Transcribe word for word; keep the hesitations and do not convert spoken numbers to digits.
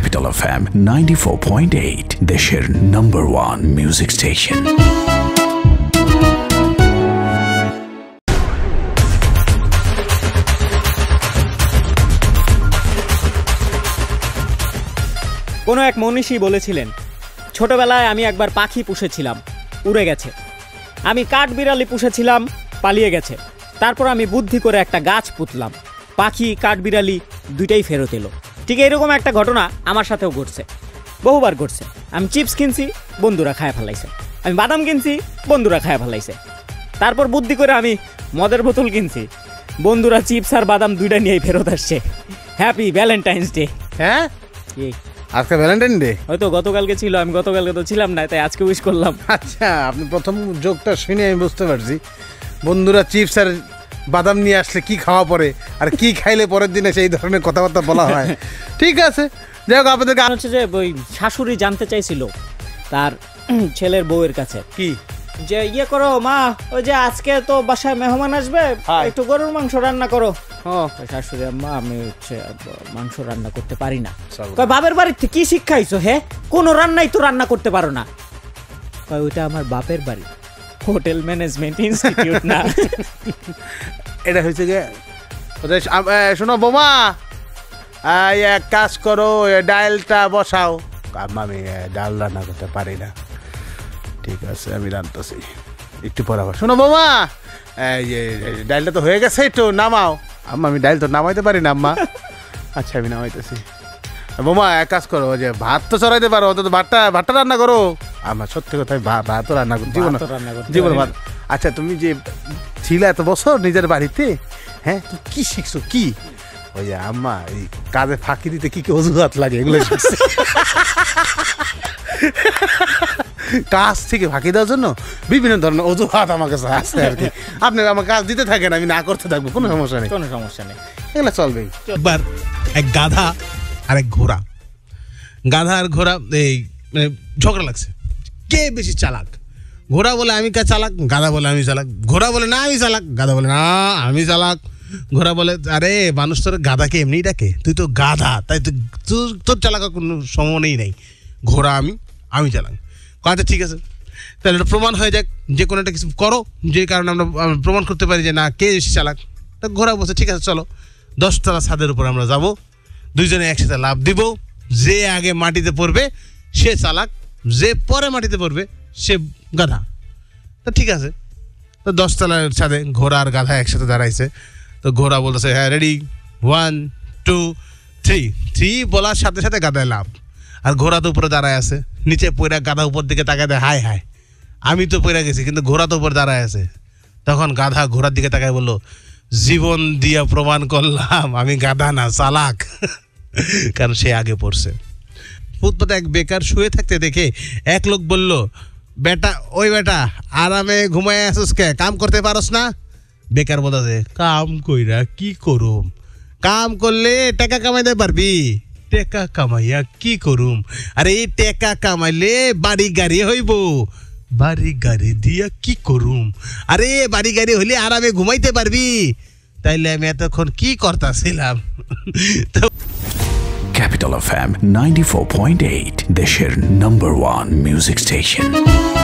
Capital F M ninety-four point eight, দেশের number one music station. কোনো এক মনীষী বলেছিলেন, ছোটবেলায় আমি একবার পাখি পুষেছিলাম, উড়ে গেছে। আমি কাঠবিড়ালি পুষেছিলাম, পালিয়ে গেছে। তারপর আমি বুদ্ধি করে একটা গাছ পুঁতলাম, পাখি কাঠবিড়ালি দুইটাই ফেরত এলো। ঠিক এরকম একটা ঘটনা আমার সাথেও ঘটছে, বহুবার ঘটছে। আমি চিপস কিনছি, বন্ধুরা খায় ফেলাইছে। আমি বাদাম কিনছি, বন্ধুরা খায় ফেলাইছে। তারপর বুদ্ধি করে আমি মদের বোতল কিনছি, বন্ধুরা চিপস আর বাদাম দুইটা নিয়েই ফেরত আসছে। Happy Valentine's Day. হ্যাঁ, আজকে ভ্যালেন্টাইন ডে। হয়তো গতকালকে ছিল, আমি গতকালকে তো ছিলাম না, তাই আজকে উইশ করলাম। আচ্ছা, আপনি প্রথম জোকটা শুনে আমি বুঝতে পারছি বন্ধুরা চিপস আর বাদাম নিয়ে আসলে কি খাওয়া পড়ে আর কি খাইলে পরের দিনে সেই ধরনের কথাবার্তা বলা হয়। ঠিক আছে, যাই হোক, আপনাদের গান হচ্ছে যে ওই শাশুড়ি জানতে চাইছিল তার ছেলের বউয়ের কাছে কি যে ইয়ে করো মা, ওই যে আজকে তো বাসায় মেহমান আসবে, একটু গরুর মাংস রান্না করো। হ্যাঁ, শাশুড়ি আম্মা আমি হচ্ছে মাংস রান্না করতে পারি না। কয় বাপের বাড়িতে কি শিক্ষাইছো? হে, কোনো রান্নাই তো রান্না করতে পারো না। কয় ওইটা আমার বাপের বাড়ি, হোটেল ম্যানেজমেন্ট ইনস্টিটিউট না। এটা হয়েছে যে শোনো বোমা, এক কাজ করো, ডালটা বসাও। আমি ডাল রান্না করতে পারি না। ঠিক আছে, আমি রান্নাছি, একটু পর আবার। শোনো বোমা, ডালটা তো হয়ে গেছে, একটু নামাও। আম্মা আমি ডাল তো নামাইতে পারি না আম্মা। আচ্ছা, আমি নামাইতেছি। বোমা এক কাজ করো, যে ভাত তো চড়াইতে পারো, অন্তত ভাতটা ভাতটা রান্না করো। আমার সত্যি কথা, ভাতও রান্না করো, জীবন জীবন ভাত। আচ্ছা, তুমি যে ছিলে এত বছর নিজের বাড়িতে, হ্যাঁ, তুমি কি শিখছো? কি ওই আম্মা এই কাজে ফাঁকি দিতে কি কি অজুহাত লাগে এগুলো শিখছে। কাজ থেকে ফাঁকি দেওয়ার জন্য বিভিন্ন ধরনের অজুহাত আমার কাছে আছে আর কি। আপনি আমার কাজ দিতে থাকেন, আমি না করতে থাকবো, কোনো সমস্যা নেই, কোনো সমস্যা নেই, এগুলো চলবে। একবার এক গাধা আর এক ঘোড়া, গাধা আর ঘোড়া এই মানে ঝগড়া লাগছে, কে বেশি চালাক। ঘোড়া বলে আমি কা চালাক, গাধা বলে আমি চালাক। ঘোড়া বলে না আমি চালাক, গাধা বলে না আমি চালাক। ঘোড়া বলে আরে মানুষ তোর গাধাকে এমনি ডাকে, তুই তো গাধা, তাই তো তোর চালাকা কোনো সম্ভাবনাই নেই। ঘোড়া আমি আমি চালাক। আচ্ছা ঠিক আছে, তাহলে এটা প্রমাণ হয়ে যাক, যে কোনো একটা কিছু করো যে কারণে আমরা প্রমাণ করতে পারি যে না কে বেশি চালাক। তা ঘোড়া বলছে ঠিক আছে চলো, দশতলা ছাদের উপর আমরা যাব, দুইজনে একসাথে লাফ দিব, যে আগে মাটিতে পড়বে সে চালাক, যে পরে মাটিতে পড়বে সে গাধা। তো ঠিক আছে, তো দশতলার ছাদে ঘোড়া আর গাধা একসাথে দাঁড়াইছে। তো ঘোড়া বলতেছে হ্যাঁ ready, one two three. Three বলার সাথে সাথে গাধায় লাভ, আর ঘোড়া তো উপরে দাঁড়ায় আছে, নিচে পয়রা গাধা উপর দিকে তাকায় দেয় হায় হায় আমি তো পয়রা গেছি, কিন্তু ঘোড়া তো উপর দাঁড়ায় আছে। তখন গাধা ঘোড়ার দিকে তাকায় বললো জীবন দিয়া প্রমাণ করলাম আমি গাধা না চালাক, কারণ সে আগে পড়ছে। ফুটপাতে এক বেকার শুয়ে থাকতে দেখে এক লোক বলল, বেটা ওই বেটা আরামে ঘুমায় আসিস কে, কাম করতে পারস না? বেকার বলতেছে কাম কইরা কি করুম, কাম করলে টাকা কামাইতে পারবি, টাকা কামাইয়া কি করুম? আরে এই টাকা কামাইলে বাড়ি গাড়ি হইব, বাড়ি গাড়ি দিয়া কি করুম? আরে বাড়ি গাড়ি হইলে আরামে ঘুমাইতে পারবি, তাইলে আমি এতক্ষণ কি করতেছিলাম? Capital F M ninety-four point eight, দেশের number one music station.